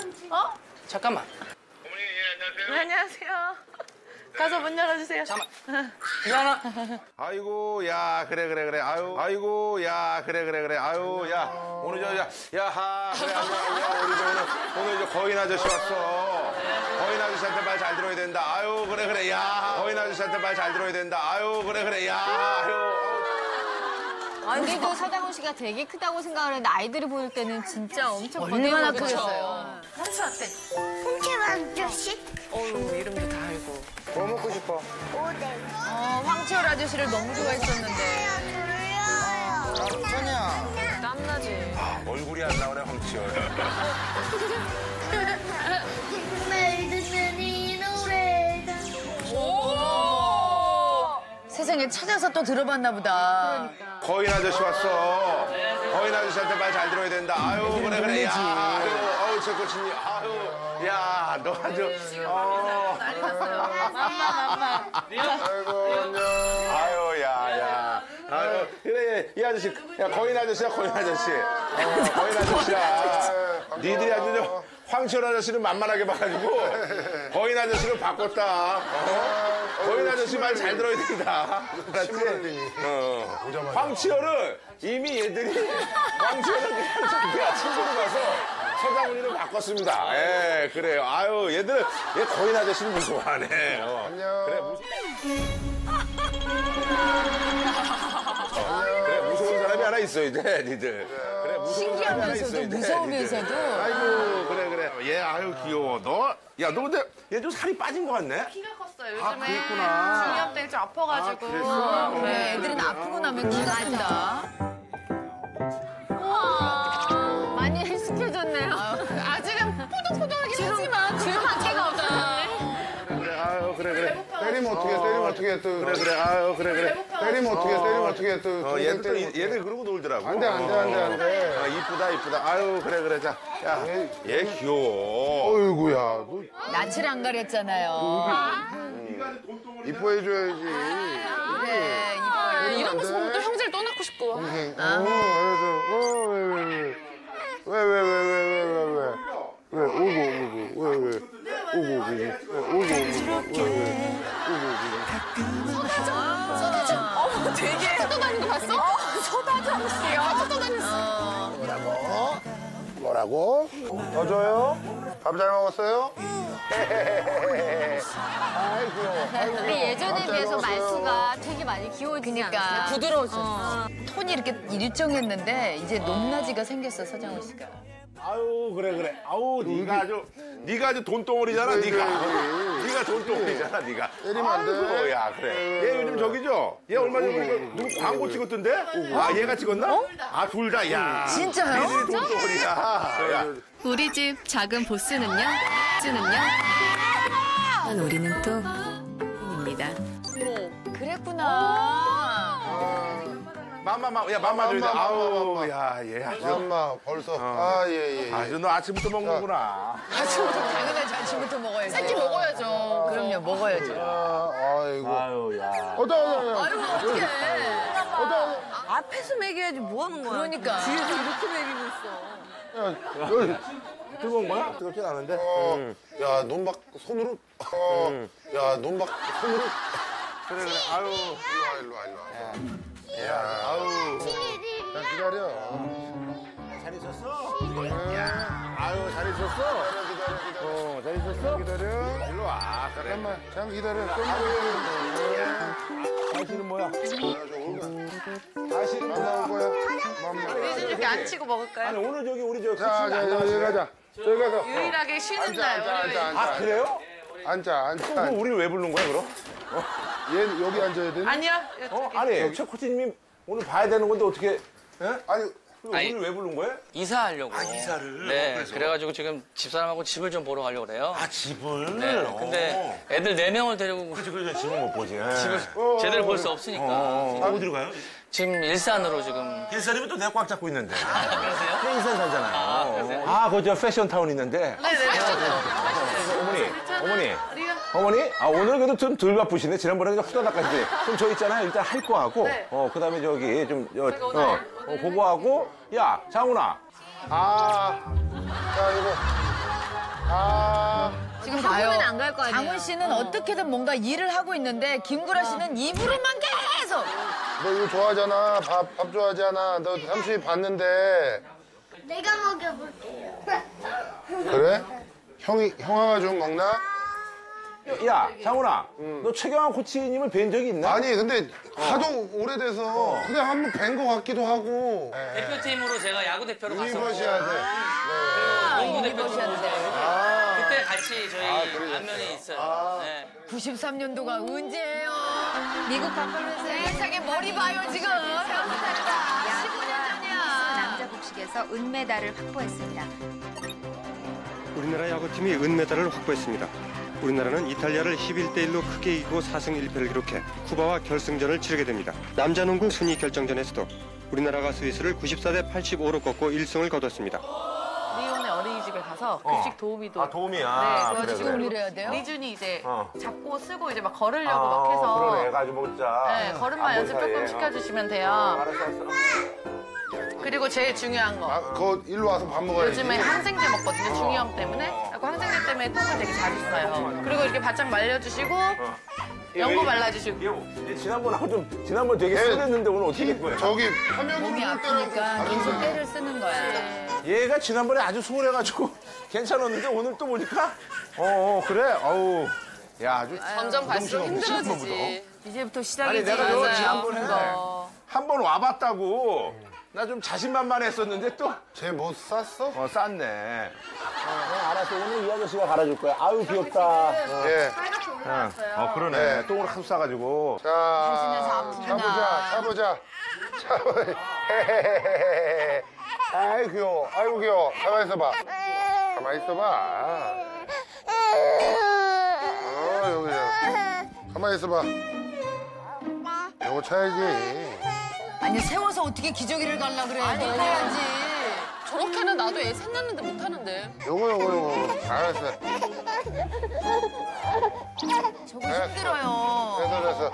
어? 잠깐만. 어머니, 예, 네, 안녕하세요. 안녕하세요. 가서 문 열어주세요. 잠깐만. 미안하. 아이고 야 그래 아이고 야 그래 아유 야 오늘 야하 그래 야 우리 오늘 저 거인 아저씨 왔어. 거인 아저씨한테 말 잘 들어야 된다. 아유 그래 야 거인 아저씨한테 말 잘 들어야 된다. 아유 그래 야 아유. 우리도 서장훈 씨가 되게 크다고 생각을 했는데 아이들이 보일 때는 진짜 엄청 얼마나 거대해 크겠어요. 보였어요. 홍채만 조씩 어우, 이름도 다 알고. 뭐 먹고 싶어? 오뎅. 황치열 아저씨를 너무 좋아했었는데. 졸려요. 천이야. 땀나지. 얼굴이 안 나오네 황치열. 말 듣는 이 노래가. 세상에 찾아서 또 들어봤나 보다. 거인 아저씨 왔어. 거인 아저씨한테 말 잘 들어야 된다. 아유 그래 야 아유 어우 제 코치님 아유 야 너 아주 아이고 안녕. 아유 야 아유 그래 이 아저씨 야 거인 아저씨야 거인 아저씨. 거인 아저씨야. 니들이 아주 저 황치열 아저씨는 만만하게 봐가지고 거인 아저씨를 바꿨다. 거인 아저씨 말 잘 들어야 된다. 알았지? 황치열은 이미 얘들이 황치열은 그냥 자기가 친구로 가서 서장훈이를 바꿨습니다. 예, 그래요. 아유, 얘들은 얘 거인 아저씨를 무서워하네. 안녕. 그래, 그래, 무서운 사람이 하나 있어, 이제, 니들. 그래, 무서운 사람이 하나 있어, 신기하면서도 이제, 무서우면서도. 니들. 아이고, 그래. 얘, 아유, 귀여워. 야, 너 근데 얘 좀 살이 빠진 것 같네? 키가 컸어요. 아, 요즘에 그랬구나. 중이염 때문에 좀 아파가지고. 그래, 애들은 아프고 나면 키가 큰다. 많이 헬스켜졌네요. 아직은 포동포동하긴 하지만 지금 한계가 없었네. 그래, 아유, 그래. 때리면 어떻게 또. 그래, 아유, 그래. 때리면 어떻게 또. 얘들 그러고 놀더라고. 안 돼. 아, 이쁘다. 아유, 그래. 자, 야, 얘 귀여워. 어이구야. 너 낯을 안 가렸잖아요. 이뻐해줘야지. 그래, 이뻐요. 이러면서 보면 또 형제를 떠나고 싶고. 되게 쳐다다니는 거 봤어? 쳐다다녔어요. 쳐다다녔어. 뭐라고? 더 줘요? 밥 잘 먹었어요? 아이고. 근데 예전에 깜짝 비해서 놀랐어요. 말수가 되게 많이 귀여워지지 그러니까. 않았어요? 부드러워졌어. 톤이 이렇게 일정했는데 이제 높낮이가 생겼어, 서장훈 씨가. 아유, 그래. 아우, 네가 아주 돈덩어리잖아, 네가 돈덩어리잖아, 네가. 때리면 안 돼. 아이고, 야, 그래. 얘 요즘 저기죠? 얘 얼마 전에 누구 광고 찍었던데? 아, 얘가 찍었나? 아, 둘 다, 야. 진짜요? 니들이 돈덩어리야. 야. 우리 집 작은 보스는요? 우리는 또 입니다. 그랬구나. 맘마 줘야 돼. 아우, 야, 얘 아주. 엄마 벌써. 예. 아주 너 아침부터 먹는구나. 당연하지, 아침부터 먹어야지. 새끼 먹어야죠. 그럼요, 먹어야죠. 아이고. 아유, 야. 어떡해. 앞에서 먹여야지 뭐 하는 거야? 그러니까. 뒤에서 이렇게 먹이고 있어. 뜨거운 거야? 뜨겁진 않은데? 야, 논박 손으로. 논박 손으로. 그래. 아유. 일로 와. 야, 아유. 자, 기다려. 잘 있었어? 야, 아유, 잘 있었어? 기다려. 잘 있었어? 기다려. 일로 와. 그래. 잠깐 기다려. 당신은 뭐야? 다시 나올 거야. 우리 좀 이렇게 앉히고 먹을까요? 아니, 오늘 우리 저 자, 여기 가자. 저기 가서. 유일하게 쉬는 날. 월요일. 아, 그래요? 앉아. 그럼 우리를 왜 부른 거야, 그럼? 얘 여기 앉아야 되니? 아니요. 아니, 최 코치님이 오늘 봐야 되는 건데 어떻게? 아니, 우리를 왜 부른 거예요? 이사하려고. 이사를? 네. 그래가지고 지금 집사람하고 집을 좀 보러 가려고 그래요. 아, 집을? 네. 근데 애들 4명을 데리고 그래, 집을 못 보지. 집을 제대로 볼 수 없으니까. 어디로 가요? 지금 일산으로 지금. 일산이면 또 내가 꽉 잡고 있는데. 그러세요? 네, 일산 살잖아요. 그러세요? 아, 그저 패션타운 있는데. 어머니, 아, 오늘 그래도 좀 덜 바쁘시네. 지난번에 후다닥까지. 그럼 저 있잖아요. 일단 할 거 하고, 그 다음에 저기 좀, 그거 하고, 야, 장훈아. 자, 이거. 지금 학원은 봐요. 안 갈 거 아니에요. 장훈 씨는 어떻게든 뭔가 일을 하고 있는데 김구라 씨는 입으로만 계속. 너 이거 좋아하잖아. 밥 좋아하잖아. 너 삼촌이 봤는데. 내가 먹여볼게요. 그래? 형아가 좀 먹나? 야, 장훈아. 너 최경환 코치님을 뵌 적이 있나? 아니, 근데 하도 오래돼서 그냥 한번 뵌 거 같기도 하고. 대표팀으로 제가 야구 대표로 갔었고 유니버시아드. 농구 대표팀으로 그때 같이 저희 그러셨어요. 안면이 있어요. 네. 93년도가 언제예요? 미국 바컬로에서 세상에 머리 봐요 지금. 15년 전이야. 남자 복식에서 은메달을 확보했습니다. 우리나라 야구팀이 은메달을 확보했습니다. 우리나라는 이탈리아를 11대1로 크게 이기고 4승 1패를 기록해 쿠바와 결승전을 치르게 됩니다. 남자 농구 순위 결정전에서도 우리나라가 스위스를 94대 85로 꺾고 1승을 거뒀습니다. 리온의 어린이집에 가서 급식 도우미도. 아, 도움이야. 네, 지금 일 해야 돼요? 리준이 이제 어. 잡고 쓰고 이제 막 걸으려고 막 해서. 그러네. 가지고 먹자. 네, 걸음마 연습 조금 시켜주시면 돼요. 알았어. 그리고 제일 중요한 거. 그거 일로 와서 밥 먹어야지. 요즘에 항생제 먹거든요, 중이염 때문에. 그래서 항생제 때문에 턱을 되게 자주 써요. 그리고 이렇게 바짝 말려주시고, 연고 발라주시고. 얘 지난번 되게 쏠했는데 오늘 어떻게 된 거야? 저기 화면으로 몸이 좀 아프니까 계속 때려서 때를 쓰는 거야. 얘가 지난번에 아주 수월해가지고 괜찮았는데 오늘 또 보니까 그래? 어우. 야, 아주 점점 갈수록 힘들어지지. 이제부터 아니, 시작이지. 내가 저 맞아요. 지난번에 그거. 한 번 와봤다고. 나 좀 자신만만했었는데 또. 쟤못 쌌어? 쌌네. 알았어. 오늘 이 아저씨가 갈아줄 거야. 아유, 귀엽다. 예. 그러네. 네. 똥을 하도 싸가지고. 자, 아프구나. 차보자. 아이 귀여워. 아이고 귀여워. 가만히 있어봐. 가만히 있어봐. 여기. 가만히 있어봐. 요거 차야지. 아니 세워서 어떻게 기저귀를 갈라 그래. 해야지. 저렇게는 나도 애 셋났는데 못하는데. 요거. 알았어. 저거 힘들어요. 됐어.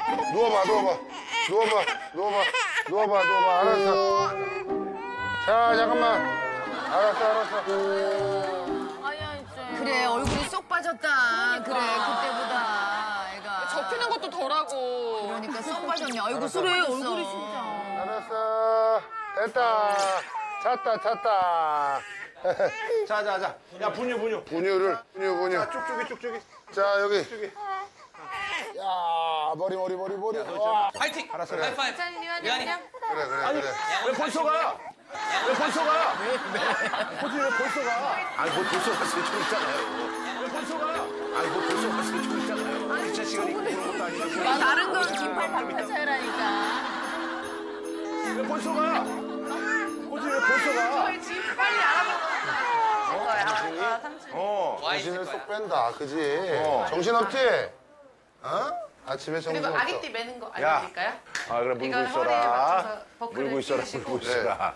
누워봐. 알았어. 자, 잠깐만. 알았어. 그래 얼굴이 쏙 빠졌다. 그래 그때보다 애가. 접히는 것도 덜하고. 그러니까 쏙 빠졌네. 아이고 그래 얼굴이 진짜. 알았어. 됐다. 찼다. 자. 야, 분유. 분유. 쭉쭉이. 자, 여기. 야, 머리. 와. 파이팅! 알았어. 하이파이브. 미안해. 그래. 왜 벌써 가? 코치 왜 벌써 가? 아니, 뭐 벌써 갔을 좀 있잖아요. 왜 벌써 가? 아니, 뭐 벌써 갔을 좀 있잖아요. 기차 시간이 그런 것도 아니고. 다른 건 긴팔 반팔차라니까. 왜 벌써 가? 코치 왜 벌써 가? 지금 빨리 알아보고. 삼촌. 정신을 쏙 뺀다, 그지? 정신없지? 아침에 정신 그리고 없어. 아기띠 매는 거 야. 알려드릴까요? 아, 그래, 물고 이건 허리에 있어라. 맞춰서 버클을 물고 끼우시고. 있어라.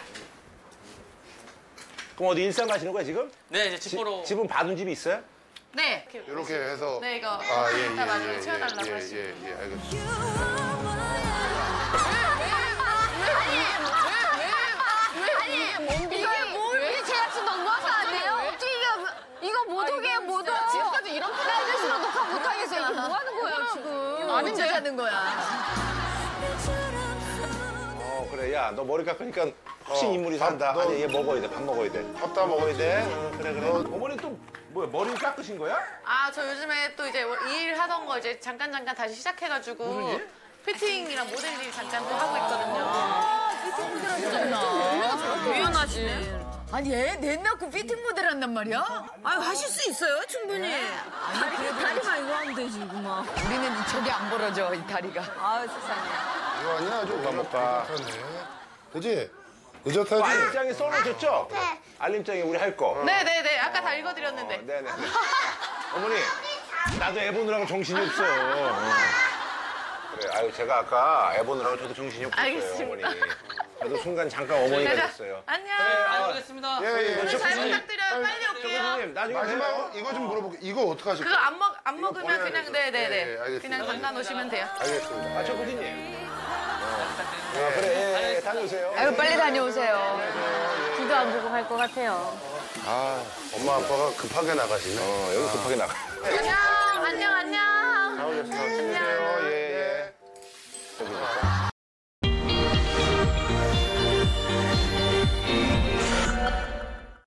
그럼 어디 일산 가시는 거야, 지금? 네, 이제 집보러. 집은 봐둔 집이 있어요? 네. 이렇게 해서. 네, 이거. 예. 이따 나중에 채워달라고 하시면. 예, 알겠습니다. 이게 제작진 너무한 거 아니에요? 어떻게 이거 못 오게 못 와. 지금까지 이런 나이들수록 녹화 못하겠어. 이게 뭐 하는 거야, 지금. 언제 하는 거야? 그래. 야, 너 머리 깎으니까 훨씬 인물이 산다. 너- 아니, 얘 먹어야 돼. 밥 먹어야 돼. 밥 다 먹어야 돼. 그래. 어머니 또 뭐야? 머리를 깎으신 거야? 아, 저 요즘에 또 이제 이 일 하던 거 이제 잠깐 다시 시작해가지고. 무슨 일? 피팅이랑 모델 일 잠깐 또 하고 있거든요. 유연하시네. 아니 애 낳고 피팅 모델 한단 말이야? 아유, 하실 수 있어요, 충분히. 다리만 이거 하면 되지, 이거 막. 우리는 저게 안 벌어져 이 다리가. 아유, 세상에. 이거 아니야? 아주 먹다. 그지? 늦었다지? 알림장에 써놓으셨죠? 알림장에 우리 할 거. 네네네. 아까 다 읽어드렸는데. 네네. 어머니, 나도 애 보느라고 정신이 없어. 그래, 아유, 제가 아까 애 보느라고 저도 정신이 없었어요, 알겠습니다. 어머니. 저도 순간 잠깐 어머니가 가자. 됐어요. 안녕. 알겠습니다. 예. 잘 부탁드려요. 빨리 올게요. 교수님, 나중에 마지막으로 이거 좀 물어볼게요. 이거 어떡하실 그거 거예요? 안 먹으면 버려야죠. 그냥 네네네. 예, 알겠습니다. 그냥 담가 놓으시면 돼요. 알겠습니다. 저 교수님. 그래, 다녀오세요. 아유 빨리 다녀오세요. 뒤도 안 보고 갈 것 같아요. 아, 엄마 아빠가 급하게 나가시네. 여기 급하게 나가. 안녕. 잘 오겠어.